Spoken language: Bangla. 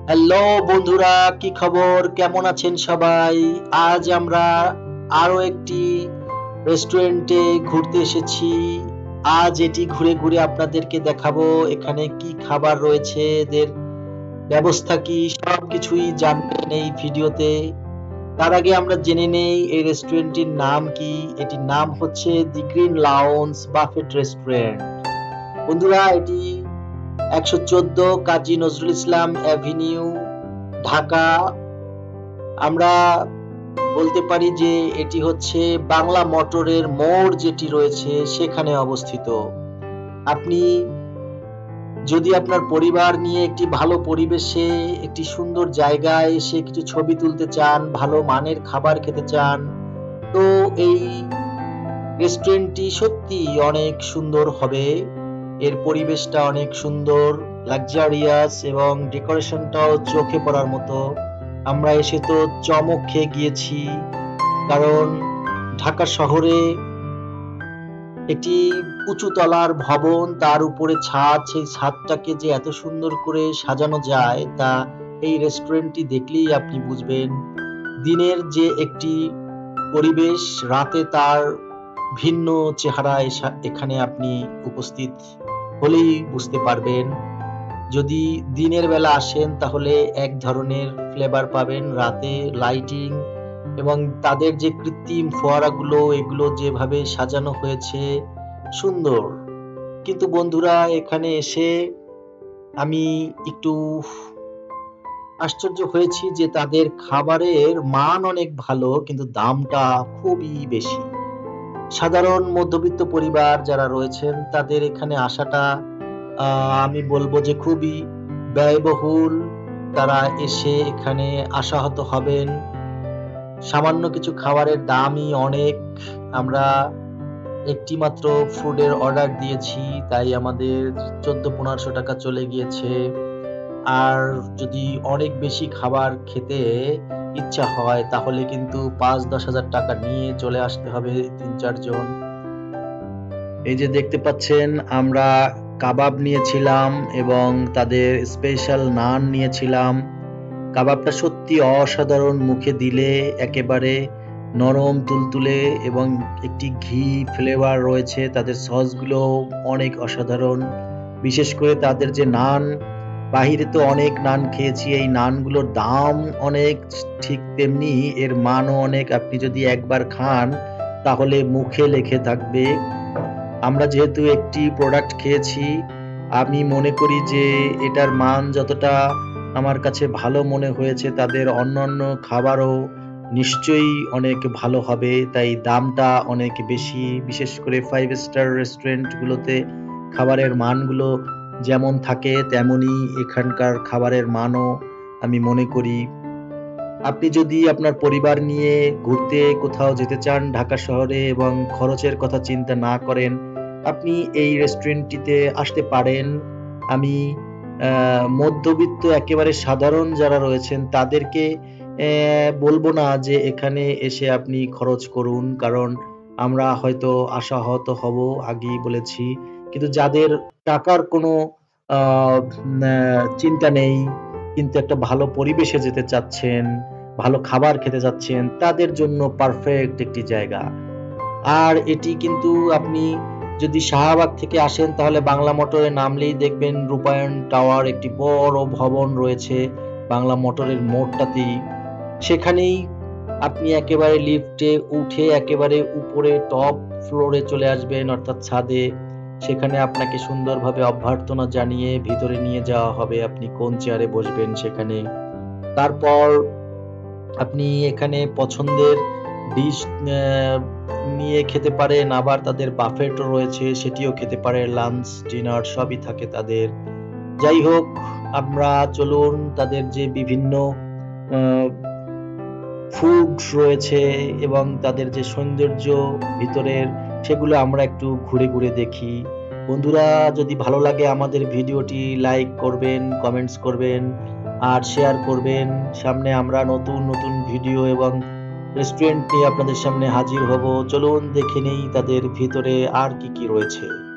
হ্যালো বন্ধুরা, কি খবর? কেমন আছেন সবাই? আজ আমরা আরো একটি রেস্টুরেন্টে ঘুরতে এসেছি। আজ এটি ঘুরে ঘুরে আপনাদেরকে দেখাবো এখানে কি খাবার রয়েছে, এদের ব্যবস্থা কি, সবকিছুই জানবেন এই ভিডিওতে। তার আগে আমরা জেনে নেই এই রেস্টুরেন্টটির নাম কি। এটির নাম হচ্ছে the green lounge buffet restaurant. বন্ধুরা, এটি 114 কাজী নজরুল ইসলাম অ্যাভিনিউ, ঢাকা। আমরা বলতে পারি যে এটি হচ্ছে বাংলা মোটরের মোড় যেটি রয়েছে সেখানে অবস্থিত। আপনি যদি আপনার পরিবার নিয়ে একটি ভালো পরিবেশে একটি সুন্দর জায়গায় এসে কিছু ছবি তুলতে চান, ভালো মানের খাবার খেতে চান, তো এই রেস্টুরেন্টটি সত্যি অনেক সুন্দর হবে। এর পরিবেশটা অনেক সুন্দর, লাক্সারিয়াস এবং ডেকোরেশনটাও চোখে পড়ার মতো। আমরা এসে তো চমক খেয়ে গিয়েছি, কারণ ঢাকা শহরে একটি উঁচু তলার ভবন, তার উপরে ছাদ, সেই ছাদটাকে যে এত সুন্দর করে সাজানো যায় তা এই রেস্টুরেন্টটি দেখলেই আপনি বুঝবেন। দিনের যে একটি পরিবেশ, রাতে তার ভিন্ন চেহারা এখানে আপনি উপস্থিত হলেই বুঝতে পারবেন। যদি দিনের বেলা আসেন তাহলে এক ধরনের ফ্লেভার পাবেন, রাতে লাইটিং এবং তাদের যে কৃত্রিম ফোয়ারাগুলো, এগুলো যেভাবে সাজানো হয়েছে সুন্দর। কিন্তু বন্ধুরা, এখানে এসে আমি একটু আশ্চর্য হয়েছি যে তাদের খাবারের মান অনেক ভালো, কিন্তু দামটা খুবই বেশি। সাধারণ মধ্যবিত্ত পরিবার যারা রয়েছেন তাদের এখানে আসাটা আমি বলবো যে খুবই ব্যয়বহুল। তারা এসে এখানে আশাহত হবেন। সামান্য কিছু খাবারের দামই অনেক। আমরা একটি মাত্র ফুডের অর্ডার দিয়েছি, তাই আমাদের 1400-1500 টাকা চলে গিয়েছে। আর যদি অনেক বেশি খাবার খেতে ইচ্ছা হয় তাহলে কিন্তু 5-10 হাজার টাকা নিয়ে চলে আসতে হবে 3-4 জন। এই যে দেখতে পাচ্ছেন, আমরা কাবাব নিয়েছিলাম এবং তাদের স্পেশাল নান নিয়েছিলাম। কাবাবটা সত্যি অসাধারণ, মুখে দিলে একেবারে নরম তুলতুলে এবং একটি ঘি ফ্লেভার রয়েছে। তাদের সসগুলো অনেক অসাধারণ। বিশেষ করে তাদের যে নান, বাহিরে তো অনেক নান খেয়েছি, এই নানগুলোর দাম অনেক, ঠিক তেমনি এর মানও অনেক। আপনি যদি একবার খান তাহলে মুখে লেগে থাকবে। আমরা যেহেতু একটি প্রোডাক্ট খেয়েছি, আমি মনে করি যে এটার মান যতটা আমার কাছে ভালো মনে হয়েছে, তাদের অন্যান্য খাবারও নিশ্চয়ই অনেক ভালো হবে, তাই দামটা অনেক বেশি। বিশেষ করে 5 স্টার রেস্টুরেন্টগুলোতে খাবারের মানগুলো যেমন থাকে তেমনই এখানকার খাবারের মানও আমি মনে করি। আপনি যদি আপনার পরিবার নিয়ে ঘুরতে কোথাও যেতে চান ঢাকা শহরে এবং খরচের কথা চিন্তা না করেন, আপনি এই রেস্টুরেন্টটিতে আসতে পারেন। আমি মধ্যবিত্ত একেবারে সাধারণ যারা রয়েছেন তাদেরকে বলবো না যে এখানে এসে আপনি খরচ করুন, কারণ আমরা হয়তো আশাহত হব, আগেই বলেছি। কিন্তু যাদের টাকার কোনো চিন্তা নেই, কিন্তু একটা ভালো পরিবেশে যেতে চাচ্ছেন, ভালো খাবার খেতে চাচ্ছেন, তাদের জন্য পারফেক্ট একটি জায়গা। আর এটি কিন্তু আপনি যদি শাহবাগ থেকে আসেন তাহলে বাংলা মোটরে নামলেই দেখবেন রূপায়ণ টাওয়ার, একটি বড় ভবন রয়েছে বাংলা মোটরের মোড়টাতেই। সেখানেই আপনি একেবারে লিফটে উঠে একেবারে উপরে টপ ফ্লোরে চলে আসবেন, অর্থাৎ ছাদে। সেখানে আপনাকে সুন্দরভাবে অভ্যর্থনা জানিয়ে ভিতরে নিয়ে যাওয়া হবে, আপনি কোন চেয়ারে বসবেন সেখানে। তারপর আপনি এখানে পছন্দের ডিশ নিয়ে খেতে পারেন, আবার তাদের বাফেটও রয়েছে, সেটিও খেতে পারেন। লাঞ্চ ডিনার সবই থাকে তাদের। যাই হোক, আমরা চলুন তাদের যে বিভিন্ন ফুড রয়েছে এবং তাদের যে সৌন্দর্য ভিতরের, সেগুলো আমরা একটু ঘুরে ঘুরে দেখি। বন্ধুরা, যদি ভালো লাগে আমাদের ভিডিওটি লাইক করবেন, কমেন্টস করবেন আর শেয়ার করবেন। সামনে আমরা নতুন নতুন ভিডিও এবং রেস্টুরেন্ট নিয়ে আপনাদের সামনে হাজির হব। চলুন দেখে নেই তাদের ভিতরে আর কি কি রয়েছে।